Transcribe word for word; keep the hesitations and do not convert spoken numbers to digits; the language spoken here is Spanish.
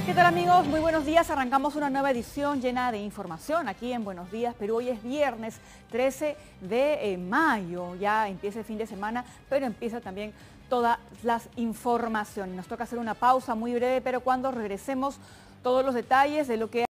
¿Qué tal, amigos? Muy buenos días. Arrancamos una nueva edición llena de información aquí en Buenos Días Perú. Hoy es viernes trece de mayo. Ya empieza el fin de semana, pero empieza también todas las informaciones. Nos toca hacer una pausa muy breve, pero cuando regresemos todos los detalles de lo que